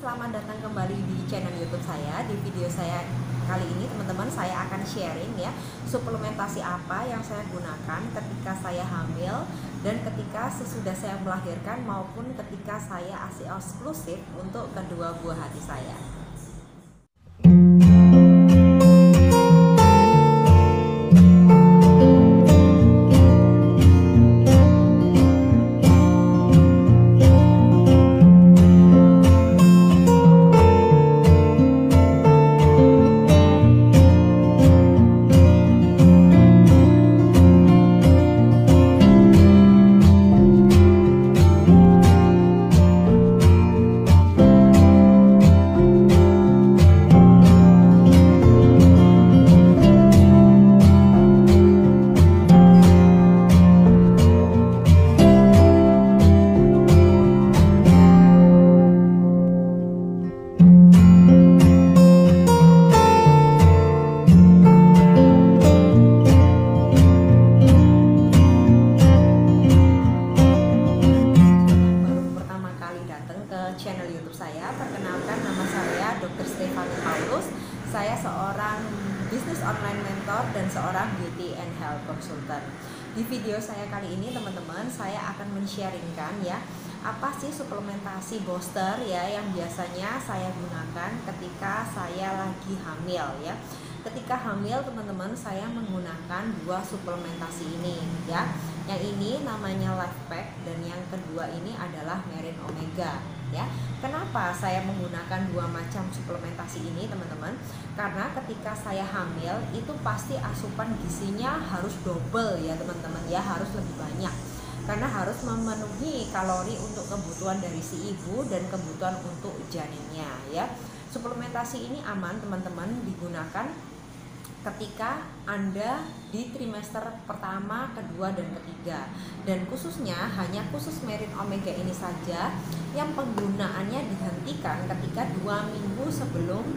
selamat datang kembali di channel YouTube saya. Di video saya kali ini teman-teman, saya akan sharing ya suplementasi apa yang saya gunakan ketika saya hamil dan ketika sesudah saya melahirkan maupun ketika saya ASI eksklusif untuk kedua buah hati saya. Channel YouTube saya, perkenalkan, nama saya Dr. Stephanie Paulus. Saya seorang bisnis online mentor dan seorang beauty and health consultant. Di video saya kali ini teman-teman, saya akan men-sharingkan ya apa sih suplementasi booster ya yang biasanya saya gunakan ketika saya lagi hamil ya. Ketika hamil teman-teman, saya menggunakan dua suplementasi ini ya. Yang ini namanya Life Pack dan yang kedua ini adalah Marine Omega ya. Kenapa saya menggunakan dua macam suplementasi ini teman-teman? Karena ketika saya hamil itu pasti asupan gizinya harus double ya teman-teman ya, harus lebih banyak. Karena harus memenuhi kalori untuk kebutuhan dari si ibu dan kebutuhan untuk janinnya ya. Suplementasi ini aman teman-teman digunakan ketika Anda di trimester pertama, kedua, dan ketiga. Dan khususnya hanya khusus Marine Omega ini saja yang penggunaannya dihentikan ketika 2 minggu sebelum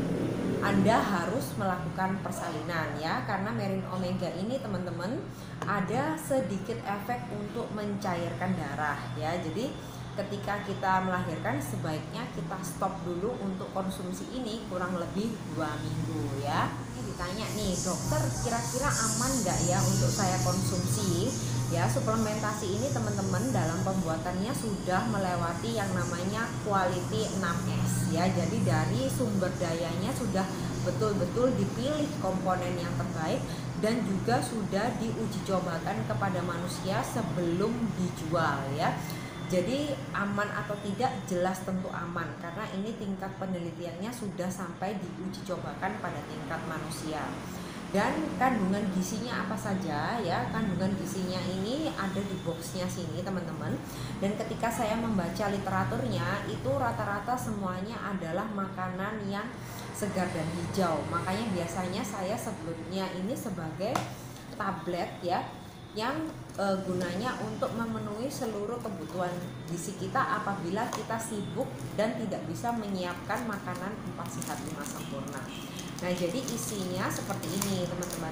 Anda harus melakukan persalinan ya. Karena Marine Omega ini teman-teman ada sedikit efek untuk mencairkan darah ya. Jadi ketika kita melahirkan sebaiknya kita stop dulu untuk konsumsi ini kurang lebih 2 minggu ya. Tanya nih dokter, kira-kira aman nggak ya untuk saya konsumsi ya? Suplementasi ini teman-teman dalam pembuatannya sudah melewati yang namanya quality 6S ya. Jadi dari sumber dayanya sudah betul-betul dipilih komponen yang terbaik dan juga sudah diuji cobakan kepada manusia sebelum dijual ya. Jadi aman atau tidak jelas tentu aman karena ini tingkat penelitiannya sudah sampai diuji cobakan pada tingkat manusia. Dan kandungan gizinya apa saja ya, kandungan gizinya ini ada di boxnya sini teman-teman. Dan ketika saya membaca literaturnya itu rata-rata semuanya adalah makanan yang segar dan hijau. Makanya biasanya saya sebelumnya ini sebagai tablet ya, yang gunanya untuk memenuhi seluruh kebutuhan gizi kita apabila kita sibuk dan tidak bisa menyiapkan makanan 4 sehat 5 sempurna. Nah, jadi isinya seperti ini teman-teman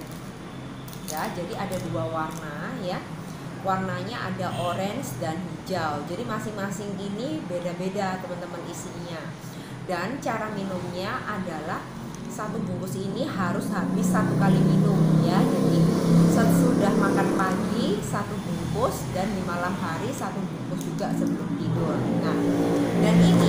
ya. Jadi ada dua warna ya, warnanya ada orange dan hijau. Jadi masing-masing ini beda-beda teman-teman isinya. Dan cara minumnya adalah satu bungkus ini harus habis 1 kali minum ya. Jadi sesudah makan pagi 1 bungkus dan di malam hari 1 bungkus juga sebelum tidur. Nah, dan ini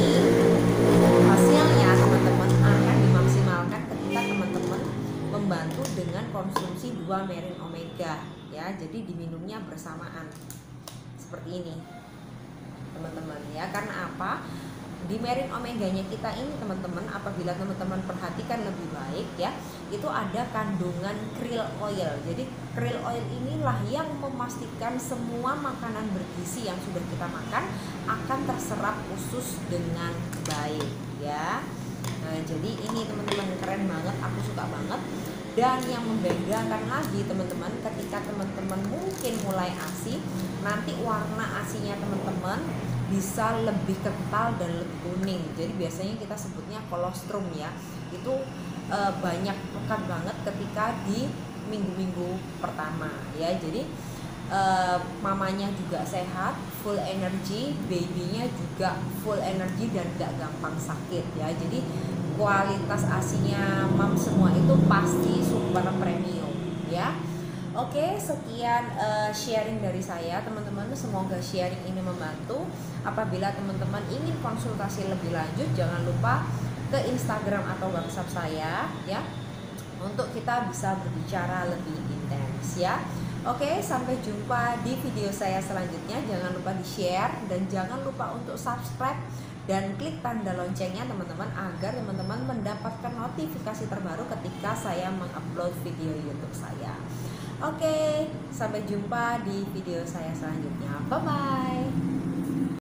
hasilnya teman-teman akan dimaksimalkan ketika teman-teman membantu dengan konsumsi 2 Marine Omega ya. Jadi diminumnya bersamaan seperti ini teman-teman ya. Karena apa? Di Marine Omega-nya kita ini teman-teman, apabila teman-teman perhatikan lebih baik ya, itu ada kandungan krill oil. Jadi krill oil inilah yang memastikan semua makanan bergizi yang sudah kita makan akan terserap usus dengan baik ya. Nah, jadi ini teman-teman keren banget, aku suka banget. Dan yang membedakan lagi teman-teman, ketika teman-teman mungkin mulai ASI, nanti warna ASINya teman-teman bisa lebih kental dan lebih kuning. Jadi biasanya kita sebutnya kolostrum ya. Itu banyak pekat banget ketika di minggu-minggu pertama ya. Jadi mamanya juga sehat, full energi, babynya juga full energi dan gak gampang sakit ya. Jadi kualitas asinya mam semua itu pasti super premium ya. Oke, sekian sharing dari saya teman-teman. Semoga sharing ini membantu. Apabila teman-teman ingin konsultasi lebih lanjut, jangan lupa ke Instagram atau WhatsApp saya ya, untuk kita bisa berbicara lebih intens ya. Oke, sampai jumpa di video saya selanjutnya. Jangan lupa di-share dan jangan lupa untuk subscribe dan klik tanda loncengnya teman-teman, agar teman-teman mendapatkan notifikasi terbaru ketika saya mengupload video YouTube saya. Oke, sampai jumpa di video saya selanjutnya. Bye bye.